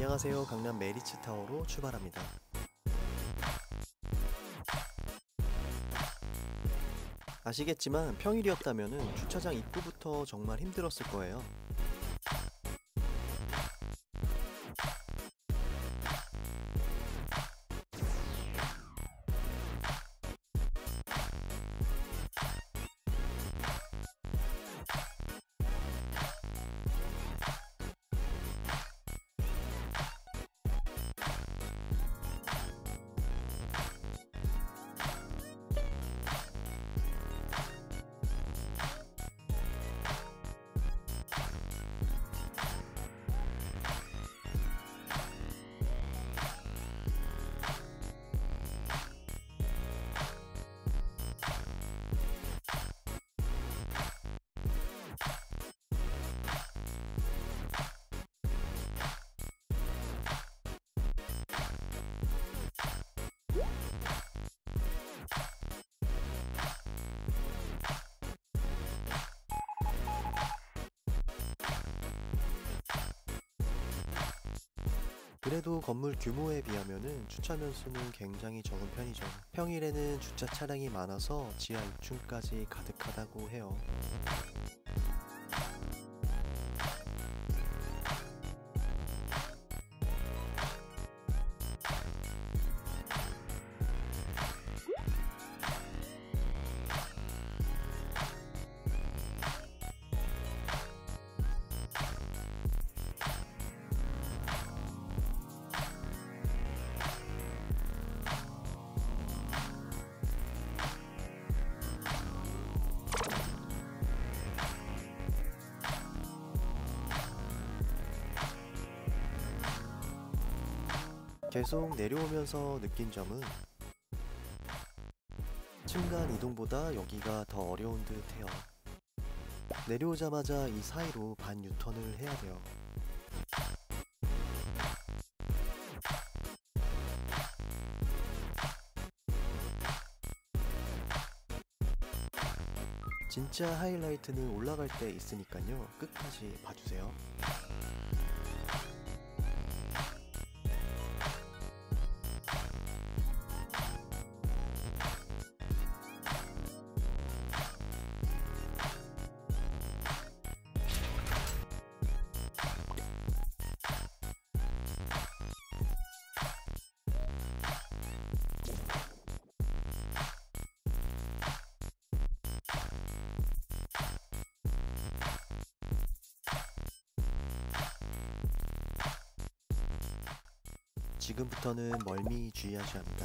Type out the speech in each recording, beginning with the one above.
안녕하세요. 강남 메리츠타워로 출발합니다. 아시겠지만 평일이었다면 주차장 입구부터 정말 힘들었을 거예요. 그래도 건물 규모에 비하면은 주차면 수는 굉장히 적은 편이죠. 평일에는 주차 차량이 많아서 지하 6층까지 가득하다고 해요. 계속 내려오면서 느낀 점은 층간 이동보다 여기가 더 어려운 듯 해요. 내려오자마자 이 사이로 반 유턴을 해야 돼요. 진짜 하이라이트는 올라갈 때 있으니까요. 끝까지 봐주세요. 지금부터는 멀미 주의하셔야 합니다.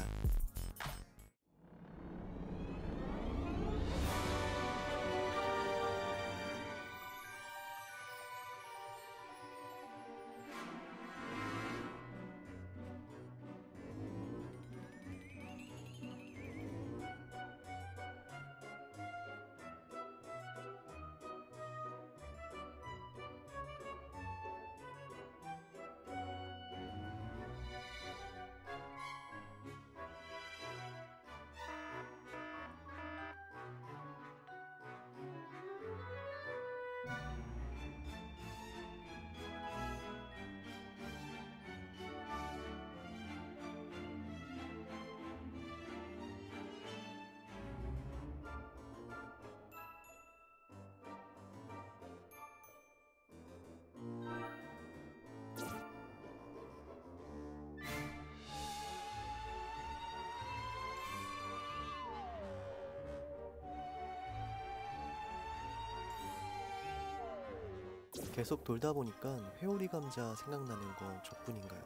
계속 돌다 보니까 회오리 감자 생각나는 거 저뿐인가요?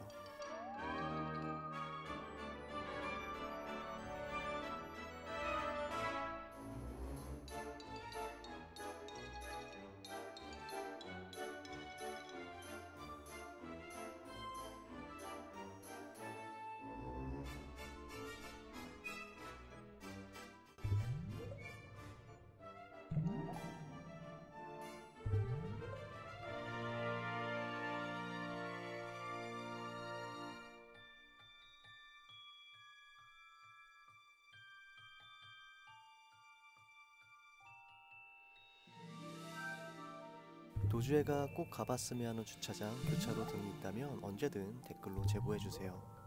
도주회가 꼭 가봤으면 하는 주차장, 교차로 등이 있다면 언제든 댓글로 제보해주세요.